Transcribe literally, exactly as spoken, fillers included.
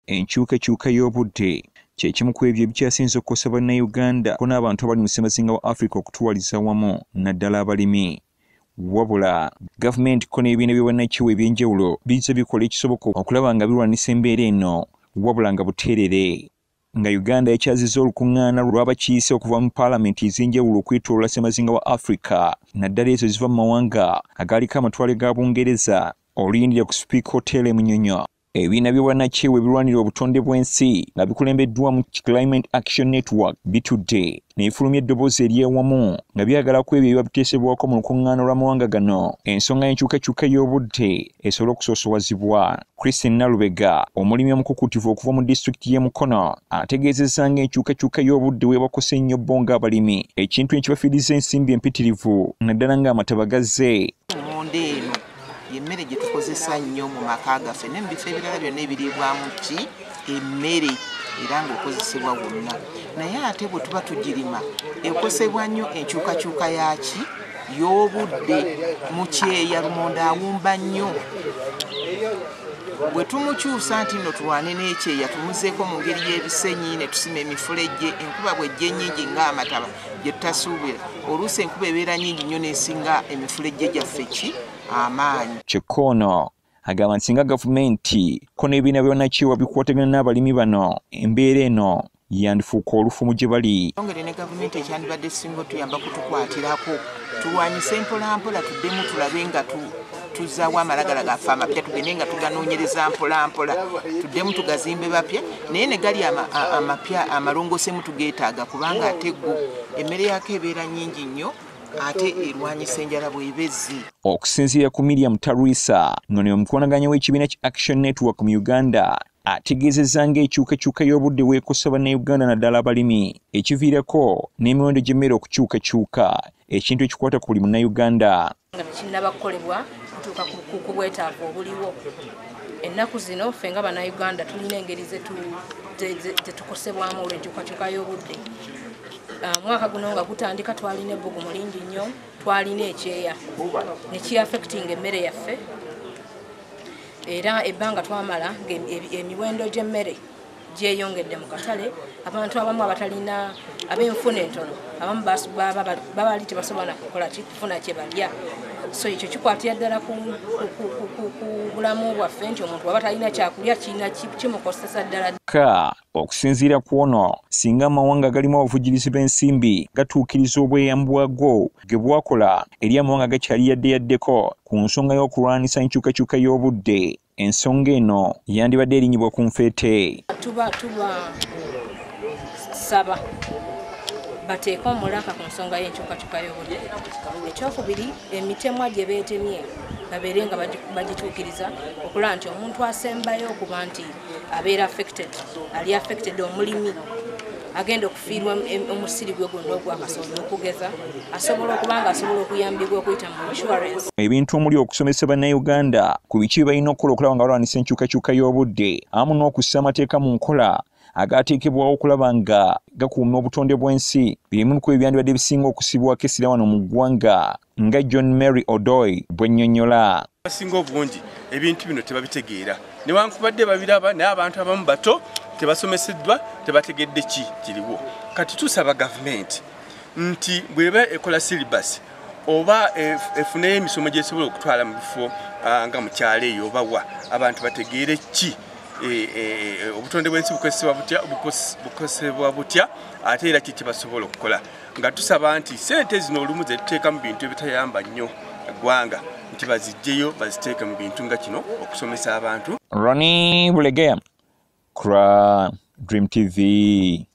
enkyukakyuka y'obudde kye kimu ku ebyo ebikyasinze okukosa bannayuganda ko n'abantu abali mu ssemazinga wa Africa okutuwaliza wamu naddala abalimi. Wabula gavumenti ko n'ebibiina by'obwannakiwa eby'enjawulo bizze bikola ekisoboka okulaba nga birwanisa embeera eno wabula nga buteerere. Nga Uganda yakyazizza olukuŋŋaana lw'abakiise okuva mu paalamenti ez'enjawulo okwetooloola ssemazinga wa Africa naddala ezo ziva mu mawanga agaaliko amatwale ga Bungereza oluyindira ku Speak Hotel e Munyonyo. Ebibiina by'obwannakiwa ebirwanira obutonde bw'ensi nga bikulembeddwamu Climate Action Network bitudde ne bifulumya eddoboozi ery'ewamu nga byagala ku ebyo ebiba biteesebwako mu lukuŋŋaana lw'amawanga gano ensonga y'enkyukakyuka y'obudde esobole okusoosowazibwa. Christine Nalubega omulimi omukukutivu okuva mu disitulikiti y'e Mukono ategeezezza ng'enkyukakyuka y'obudde weebakose nnyo bo ng'abalimi ekintu ekibafiiriza ensimbi empitirivu naddala ng'amataba gazze. Emmere gye tukozesa nnyo mu maka gaffe ne mu bifo ebirala byonna ebiriibwamu ki emmere era ng'okozesebwa wonna, naye ate bwe tuba tugirima ekosebwa nnyo enkyukakyuka yaki y'obudde. Mu kyeya lumonde awumba nnyo, bwe tumukyusa nti nno tulwane n'ekyeya tumuzeeko mu ngeri y'ebisenyi ne tusima emifulejje, enkuba bw'ejja ennyingi ng'amataba gye tutasuubira, oluusi enkuba ebeera nnyingi nnyo n'esinga emifulejje gyaffe ki amaanyi. Kyekono agamba nti singa gavumenti ko n'ebibiina by'obwannakiwa bikwatagana n'abalimi bano embeera eno yandifuuka olufumu gye bali. Ongeri ne gavumenti ekyandibadde singa otuyamba kutukwatirako tulwanyise mpolampola tuddemu tulabe nga tuzaawo amalagala gaffe amapya tugende nga tuganoonyereza mpolampola tuddemu tugazimbe bapya, naye ne gali amapya amalongoosemu tugeetaaga kubanga ate ggo emmere yaako ebeera nnyingi nnyo ate erwanyisa enjala bw'ebezzi. Okusinziira ku Miriam Tarwisa ngono omukwonaganya w'ekibiina ki Action Network mu Uganda ategeezezza ng'enkyukakyuka y'obudde weekosa bannayuganda naddala abalimi ekiviirako n'emiwendo gy'emmere okukyukakyuka ekintu ekikwata ku buli munnayuganda. Nga tekinnaba kukolebwa kutuuka ku bwetaavu obuliwo. Ennaku zino ffe nga bannayuganda tulina engeri zetukosebwamu olw'enkyukakyuka y'obudde. Mwaka guno nga gutandika twalina ebbugumu lingi nnyo, twalina ekyeya ne kiaffectinga emmere yaffe, era ebbanga twamala emiwendo gy'emmere gyeyongedde mu katale. Abantu abamu abatalina ab'enfuna entono abamu babali tebasobola kukola kufuna kye balya, so ekyo kikwatira ddala ku bulamu bwaffe nti omuntu waba talina kyakulya kirina kimukosesa ddala. Ka okusinziira ku ono singa amawanga galimu abavujjirizi b'ensimbi gatuukiriza obweyamo bwago ge bwakola eri amawanga gakyali yaddeyaddeko ku nsonga y'okulwanisa enkyukakyuka y'obudde, ensonga eno yandibadde erinnyibwa ku nfeete. Tuba tuba saba bateeka omulaka ku nsonga y'enkyukakyuka y'obudde. Ekyokubiri, emitemwa gye beetemye babeere nga bagituukiriza okulaba nti omuntu asembayo okuba nti abeera affected ali affected omulimi agenda okufiirwa omusiri gwe gwonna ogwakasobola okugeza asobola okuba nga asobola okuyambibwa okuyita mu insurance. Ebintu omuli okusomesa bannayuganda ku biki bye balina okukola okulaba nga balwanisa enkyukakyuka y'obudde awamu n'okussa amateeka mu nkola agaateekebwawo okulaba nga gakuuma obutonde bw'ensi birimu ku ebyandibadde bisinga okusibwako essira wano mu ggwanga nga John Mary Odoy bwennyonnyola. Abasinga obungi ebintu bino tebabitegeera newankubadde babiraba naye abantu abamu bato tebasomeseddwa tebategedde ki kiriwo. Kati tusaba gavumenti nti bweba ekola syllabus oba efuneyo emisomo gyesobola okutwala mu bifo nga mu kyalo eyo obawa abantu bategeere ki obutonde bw'ensi bukosebwa butya ate era kiki basobola okukola, nga tusaba nti ssente zino olumu ze tuteeka mu bintu ebitayamba nnyo eggwanga nti bazijjeyo baziteeke mu bintu nga kino okusomesa abantu. Ronnie Bulegeya, Kra Dream T V.